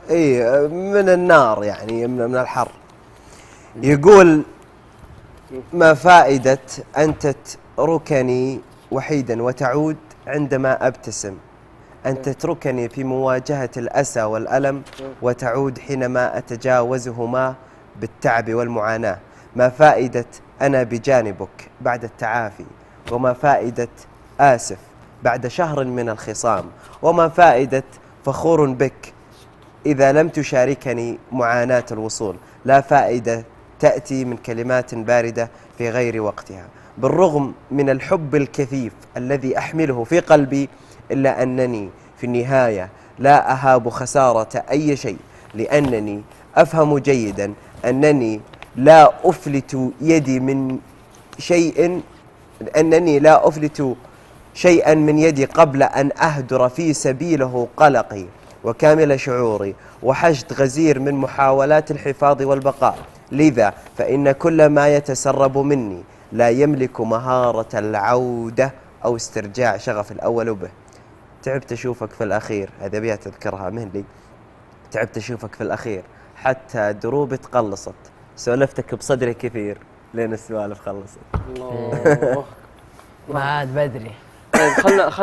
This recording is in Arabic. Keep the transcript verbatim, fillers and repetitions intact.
اي من النار يعني من الحر. يقول: ما فائدة أن تتركني وحيدا وتعود عندما أبتسم، أن تتركني في مواجهة الأسى والألم وتعود حينما أتجاوزهما بالتعب والمعاناة. ما فائدة أنا بجانبك بعد التعافي، وما فائدة آسف بعد شهر من الخصام، وما فائدة فخور بك إذا لم تشاركني معاناة الوصول. لا فائدة تأتي من كلمات باردة في غير وقتها. بالرغم من الحب الكثيف الذي أحمله في قلبي، إلا أنني في النهاية لا أهاب خسارة أي شيء، لأنني أفهم جيدا أنني لا أفلت يدي من شيء أنني لا أفلت شيئا من يدي قبل أن أهدر في سبيله قلقي وكامل شعوري وحشد غزير من محاولات الحفاظ والبقاء. لذا فإن كل ما يتسرب مني لا يملك مهارة العودة أو استرجاع شغف الأول به. تعبت أشوفك في الأخير، هذا أبيات تذكرها مهلي. تعبت أشوفك في الأخير حتى دروبي تقلصت، سولفتك بصدري كثير لين السوالف خلصت. الله. ما عاد بدري. طيب خلنا